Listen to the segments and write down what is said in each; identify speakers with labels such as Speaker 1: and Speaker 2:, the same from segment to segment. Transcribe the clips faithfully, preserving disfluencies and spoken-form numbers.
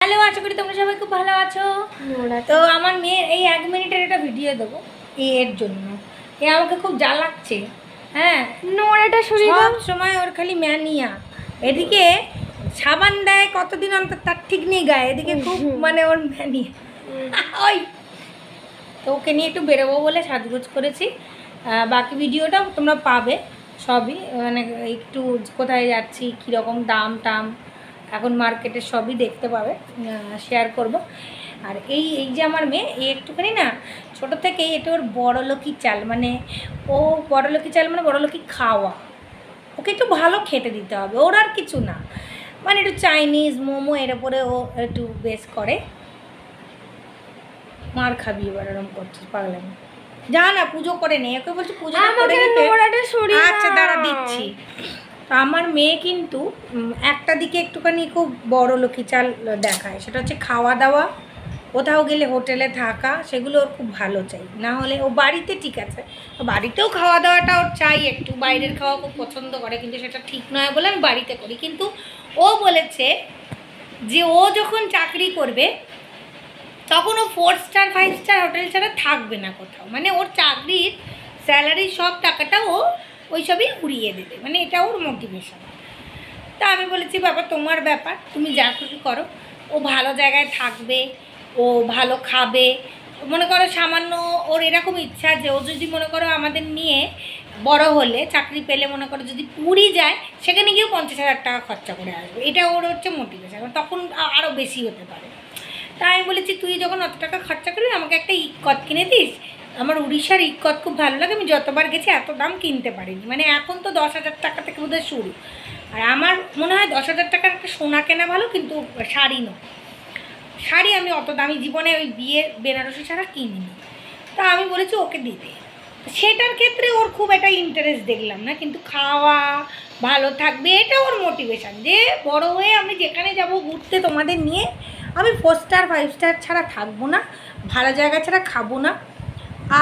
Speaker 1: Hello, আশা করি তোমরা সবাই খুব ভালো আছো। তো আমার মেয়ের এই এক মিনিটের একটা ভিডিও দেবো এর জন্য। এ আমাকে খুব জ্বালাচ্ছে। হ্যাঁ,
Speaker 2: নোংরাটা সরিয়ে
Speaker 1: সব সময় ওর খালি ম্যানিয়া। এদিকে সাবান দেয় কতদিন অন্তর তার ঠিক নেই গায়ে, এদিকে খুব মানে ওর ম্যানিয়া। ওই তো ওকে নিয়ে একটু বেরোবো বলে সাজগোজ করেছি। বাকি ভিডিওটা তোমরা পাবে সবই, মানে একটু কোথায় যাচ্ছি, কীরকম দাম টাম এখন মার্কেটে সবই দেখতে পাবে, শেয়ার করব। আর এই এই যে আমার মেয়ে, এই একটুখানি না ছোটো থেকেই এটা ওর বড়লোকি চাল, মানে ও বড়লোকি চাল মানে বড়লোকি খাওয়া। ওকে একটু ভালো খেতে দিতে হবে, ওর আর কিছু না। মানে একটু চাইনিজ মোমো এর উপরে ও একটু বেশ করে। মার খাবি এবার এরকম করছিস পাগলামি। যা না, পুজো করে নে, ওকে বলছি পুজো করে নিতে। আচ্ছা দাঁড়া দিচ্ছি। তো আমার মেয়ে কিন্তু একটা দিকে একটুখানি খুব বড় লোকি চাল দেখায়, সেটা হচ্ছে খাওয়া দাওয়া, কোথাও গেলে হোটেলে থাকা, সেগুলো ওর খুব ভালো চাই। না হলে ও বাড়িতে ঠিক আছে, বাড়িতেও খাওয়া দাওয়াটা ওর চাই, একটু বাইরের খাওয়া খুব পছন্দ করে, কিন্তু সেটা ঠিক নয় বলে আমি বাড়িতে করি। কিন্তু ও বলেছে যে ও যখন চাকরি করবে তখন ও four star five star hotel ছাড়া থাকবে না কোথাও। মানে ওর চাকরির স্যালারির সব টাকাটা ও ওই সবই উড়িয়ে দেবে, মানে এটা ওর মোটিভেশন। তা আমি বলেছি বাবা তোমার ব্যাপার, তুমি যা খুশি করো। ও ভালো জায়গায় থাকবে, ও ভালো খাবে। মনে করো সামান্য ওর এরকম ইচ্ছা যে ও যদি মনে করো আমাদের নিয়ে বড় হলে চাকরি পেলে মনে করো যদি পুরী যায়, সেখানে গিয়েও পঞ্চাশ হাজার টাকা খরচা করে আসবে, এটা ওর হচ্ছে মোটিভেশন। তখন আরও বেশি হতে পারে। তাই আমি বলেছি তুই যখন অত টাকা খরচা করবি আমাকে একটা ইক্কত কিনে দিস। আমার উড়িষ্যার ইক্কত খুব ভালো লাগে, আমি যতবার গেছি এত দাম কিনতে পারিনি। মানে এখন তো দশ হাজার টাকা থেকে বোধহয় শুরু। আর আমার মনে হয় দশ হাজার টাকার একটা সোনা কেনা ভালো, কিন্তু শাড়ি নয়। শাড়ি আমি অত দামি জীবনে ওই বিয়ের বেনারসি ছাড়া কিনিনি। তা আমি বলেছি ওকে দিতে, সেটার ক্ষেত্রে ওর খুব একটা ইন্টারেস্ট দেখলাম না। কিন্তু খাওয়া ভালো থাকবে এটা ওর মোটিভেশান, যে বড় হয়ে আমি যেখানে যাব ঘুরতে তোমাদের নিয়ে, আমি ফোর স্টার ফাইভ স্টার ছাড়া থাকবো না, ভালো জায়গা ছাড়া খাবো না। আর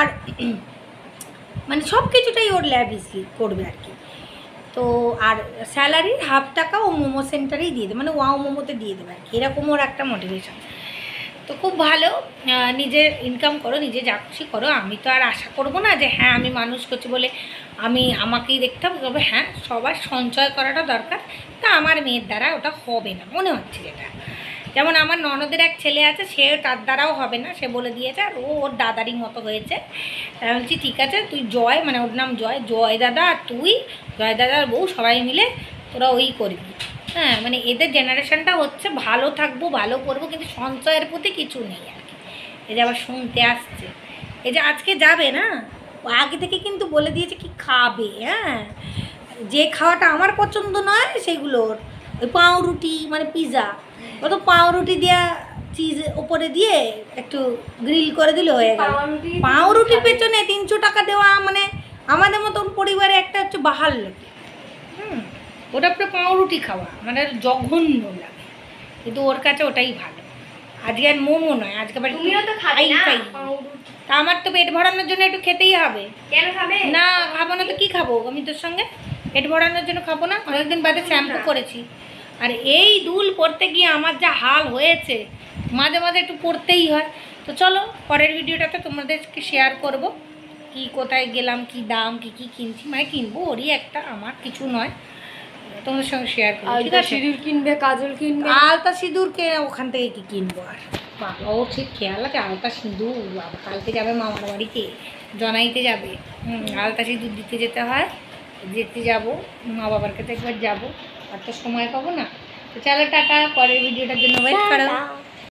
Speaker 1: মানে সব কিছুটাই ওর ল্যাভিশলি করবে আর কি। তো আর স্যালারির হাফ টাকা ও মোমো সেন্টারেই দিয়ে দেবে, মানে ওয়াও মোমোতে দিয়ে দেবে আর কি, এরকম ওর একটা মোটিভেশন। তো খুব ভালো, নিজে ইনকাম করো, নিজে যা খুশি করো। আমি তো আর আশা করবো না যে হ্যাঁ আমি মানুষ করছি বলে আমি আমাকেই দেখতে হবে। তবে হ্যাঁ সবার সঞ্চয় করাটা দরকার, তা আমার মেয়ের দ্বারা ওটা হবে না মনে হচ্ছে। যেটা যেমন আমার ননদের এক ছেলে আছে, সে তার দ্বারাও হবে না, সে বলে দিয়েছে। আর ও ওর দাদারই মতো হয়েছে। আমি বলছি ঠিক আছে, তুই জয়, মানে ওর নাম জয়, জয় দাদা আর তুই, জয় দাদার বউ সবাই মিলে তোরা ওই করবি। হ্যাঁ, মানে এদের জেনারেশনটা হচ্ছে ভালো থাকবো ভালো করবো, কিন্তু সঞ্চয়ের প্রতি কিছু নেই আর কি। এই যে আবার শুনতে আসছে, এই যে আজকে যাবে না, আগে থেকে কিন্তু বলে দিয়েছে কি খাবে। হ্যাঁ, যে খাওয়াটা আমার পছন্দ নয় সেগুলোর, ওই পাউরুটি মানে পিৎজা, ও তো পাউরুটি দেওয়া চিজ ওপরে দিয়ে একটু গ্রিল করে দিলে হয়ে গেল। পাউরুটির পেছনে তিনশো টাকা দেওয়া মানে আমাদের মতন পরিবারে একটা হচ্ছে বাহাল লোক। হুম, ওটা পুরো পাউরুটি খাওয়া মানে জঘন্য লাগে, কিন্তু ওর কাছে ওটাই ভালো। আজকে আর মোমো নয়, আজকে আবার তা আমার তো পেট ভরানোর জন্য একটু খেতেই হবে। কেন খাবে না? খাবো না তো কী খাবো আমি তোর সঙ্গে? পেট ভরানোর জন্য খাবো না? অনেকদিন বাদে শ্যাম্পু করেছি। আর এই দুল পরতে গিয়ে আমার যা হাল হয়েছে, মাঝে মাঝে একটু পরতেই হয়। তো চলো পরের ভিডিওটাতে তোমাদেরকে শেয়ার করব কি কোথায় গেলাম, কি দাম, কি কি কিনছি, মানে কিনবো ওরই একটা, আমার কিছু নয়, তোমাদের সঙ্গে শেয়ার করবো। ঠিক আছে,
Speaker 2: সিঁদুর কিনবে, কাজল কিনবে,
Speaker 1: আলতা সিঁদুর কে ওখান থেকে কি কিনবো? আর বাবা ও ঠিক খেয়াল আছে, আলতা সিঁদুর বাবা কালকে যাবে মামার বাড়িতে, জনাইতে যাবে। হুম, আলতা সিঁদুর দিতে যেতে হয়, যেতে যাবো মা বাবার কাছে একবার যাবো, আর তো সময় পাবো না। তো চলো টাটা, পরের ভিডিওটার জন্য ওয়েট করো।